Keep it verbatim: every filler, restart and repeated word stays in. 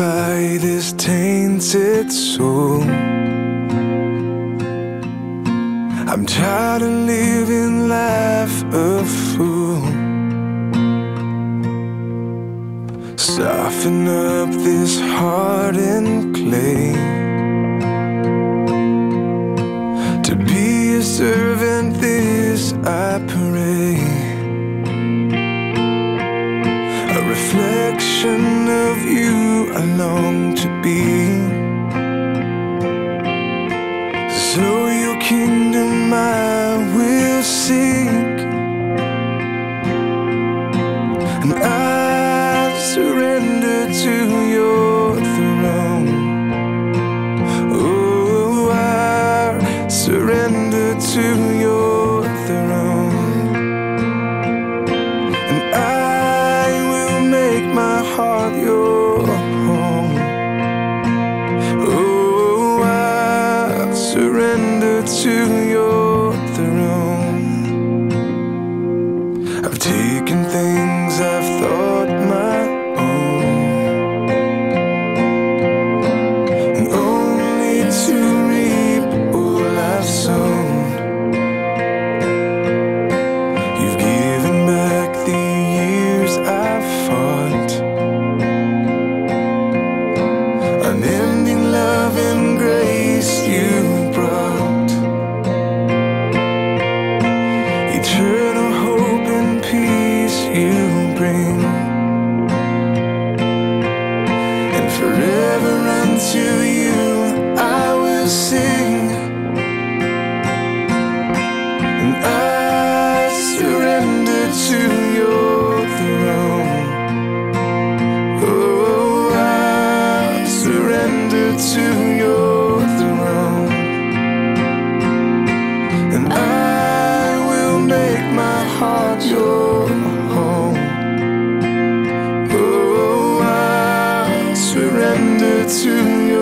purify this tainted soul. I'm tired of living life a fool. Soften up this hardened clay. To be a servant, this I pray. A reflection of you I long to be. So your kingdom I will seek, and I surrender to your throne. Oh, I surrender to your throne, and I will make my heart your home. Oh, I surrender to your throne. I've taken things I've thought my own, and only to reap all I've sown. You've given back the years I've fought, unending love and grace you brought, eternal hope and peace you bring, and forever unto you I will sing, and I surrender to your throne. Oh, I surrender to your throne, and I will make my heart your home. Oh, I surrender to your